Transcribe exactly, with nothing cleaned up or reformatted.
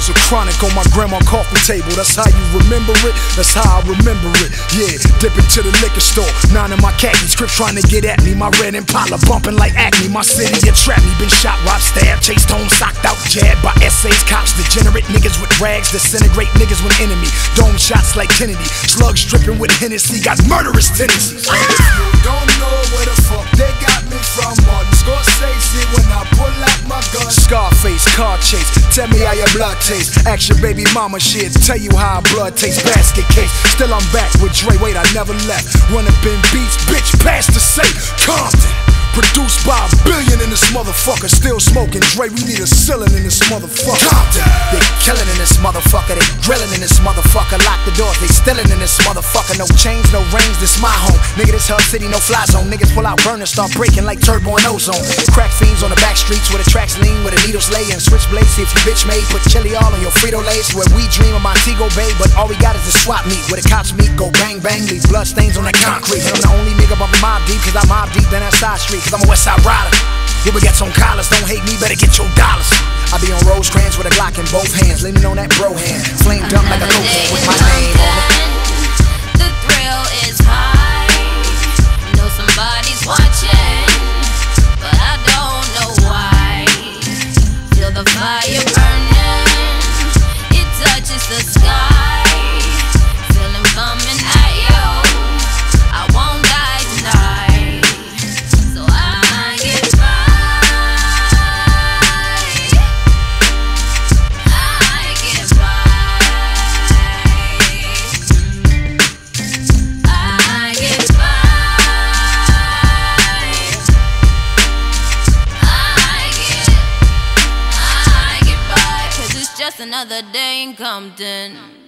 Bars of chronic on my grandma coffee table. That's how you remember it, that's how I remember it. Yeah, dip into the liquor store, nine of my khakis, Crips trying to get at me. My red Impala bumping like acne. My city, you trap me. Been shot, robbed, stabbed, chased home, socked out, jabbed by S As, cops, degenerate niggas with rags, disintegrate niggas when enemy. Dome shots like Kennedy, slugs dripping with Hennessy, got murderous tendencies. If you don't know where the fuck they got me from, Martin Scorsese when I pull out my gun. Scarface, car chase, tell me how your blood tastes. Ask your baby mama shit, tell you how blood tastes. Basket case, still I'm back with Dre, wait I never left. Run up in beats, bitch, pass the safe. Compton, produced by a billion in this motherfucker. Still smoking Dre, we need a ceiling in this motherfucker. Compton, they killing in this motherfucker, they grilling in this motherfucker. Lock the doors, they stealing in this motherfucker. No chains, no rings, this my home. Nigga, this Hub City, no fly zone. Niggas pull out burners, start breaking like turbo and ozone. Crack fiends on the back streets where the tracks lean, where the needles lay and switchblades. See if you bitch made, put chili all on your Frito-Lays. Where we dream of Montego Bay, but all we got is the swap meet. Where the cops meet, go bang bang, leave blood stains on the concrete. And I'm the only nigga bumping mob deep, cause I mob deep down that side street. Cause I'm a West Side rider. Rubber gets on collars, don't hate me, better get your dollars. I be on Rosecrans with a Glock in both hands, leaning on that bro hand, flamed up like a cocaine with my name on it. The thrill is high, know somebody's watching, but I don't know why. Feel the fire burning, it touches the sky. Feel him coming at you, I won't die tonight. So I get by, I get by, I get by, I get, I get by, 'cause it's just another day in Compton.